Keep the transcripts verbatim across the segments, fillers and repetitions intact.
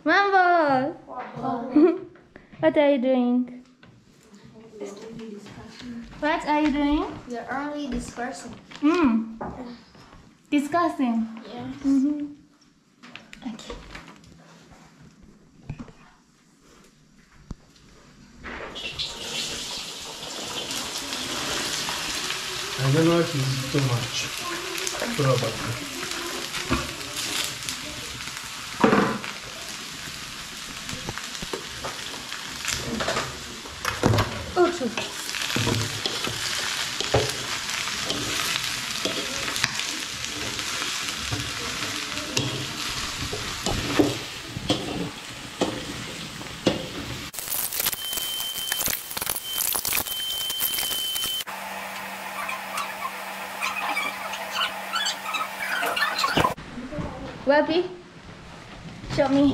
Mambo! What are you doing? What are you doing? We are only discussing. Mm. Discussing. Yes. Mm-hmm. Okay. I don't know if it's too much. Probably. Okay. Wabi, show me.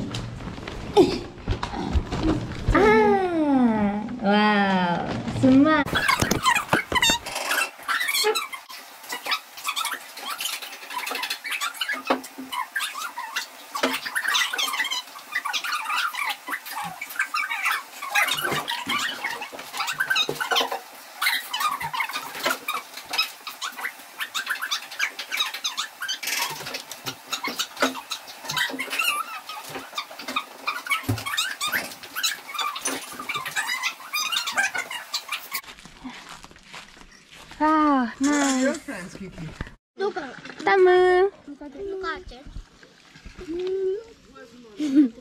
Ah, wow, smart. Wow, nice. Your friends, Kiki. Look at Tamu. look at it. Look at it.